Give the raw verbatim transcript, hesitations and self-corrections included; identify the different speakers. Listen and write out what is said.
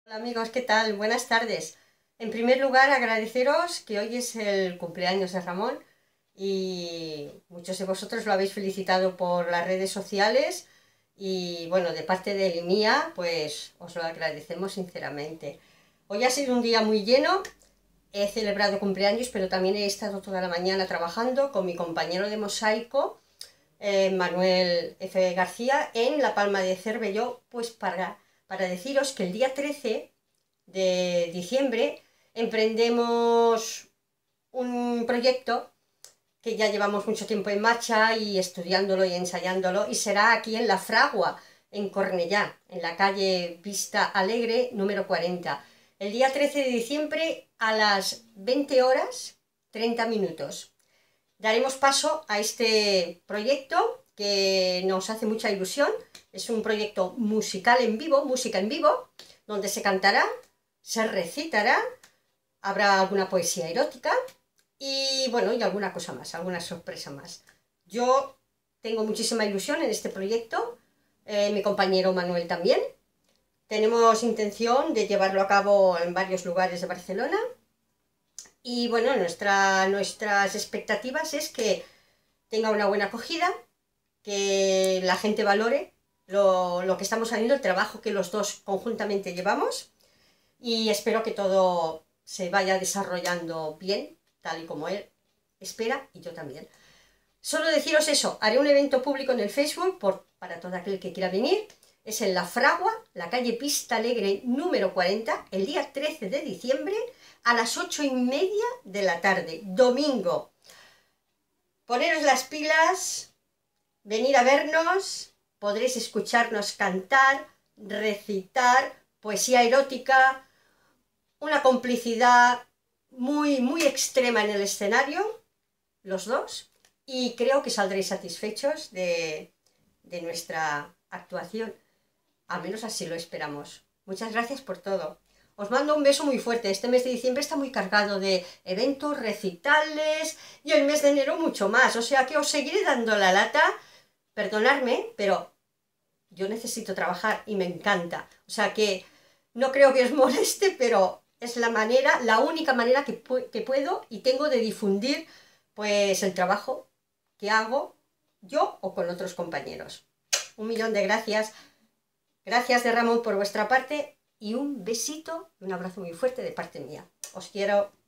Speaker 1: Hola amigos, ¿qué tal? Buenas tardes. En primer lugar, agradeceros que hoy es el cumpleaños de Ramón y muchos de vosotros lo habéis felicitado por las redes sociales y bueno, de parte de él y mía, pues os lo agradecemos sinceramente. Hoy ha sido un día muy lleno, he celebrado cumpleaños, pero también he estado toda la mañana trabajando con mi compañero de mosaico, eh, Manuel F. García, en La Palma de Cervelló, pues para, para deciros que el día trece de diciembre emprendemos un proyecto que ya llevamos mucho tiempo en marcha y estudiándolo y ensayándolo, y será aquí en La Fragua, en Cornellá, en la calle Vista Alegre número cuarenta, el día trece de diciembre a las veinte horas treinta minutos. Daremos paso a este proyecto que nos hace mucha ilusión. Es un proyecto musical en vivo, música en vivo, donde se cantará, se recitará, habrá alguna poesía erótica y bueno, y alguna cosa más, alguna sorpresa más. Yo tengo muchísima ilusión en este proyecto, eh, mi compañero Manuel también. Tenemos intención de llevarlo a cabo en varios lugares de Barcelona y bueno, nuestra, nuestras expectativas es que tenga una buena acogida, que la gente valore lo, lo que estamos haciendo, el trabajo que los dos conjuntamente llevamos, y espero que todo se vaya desarrollando bien, tal y como él espera y yo también. Solo deciros eso, haré un evento público en el Facebook por, para todo aquel que quiera venir. Es en La Fragua, la calle Pista Alegre número cuarenta, el día trece de diciembre a las ocho y media de la tarde, domingo. Poneros las pilas, venir a vernos, podréis escucharnos cantar, recitar, poesía erótica, una complicidad muy, muy extrema en el escenario, los dos, y creo que saldréis satisfechos de, de nuestra actuación. Al menos así lo esperamos. Muchas gracias por todo. Os mando un beso muy fuerte. Este mes de diciembre está muy cargado de eventos, recitales y el mes de enero mucho más. O sea que os seguiré dando la lata. Perdonadme, pero yo necesito trabajar y me encanta. O sea que no creo que os moleste, pero es la manera, la única manera que, pu que puedo y tengo de difundir pues el trabajo que hago yo o con otros compañeros. Un millón de gracias. Gracias de Ramón por vuestra parte y un besito y un abrazo muy fuerte de parte mía. Os quiero.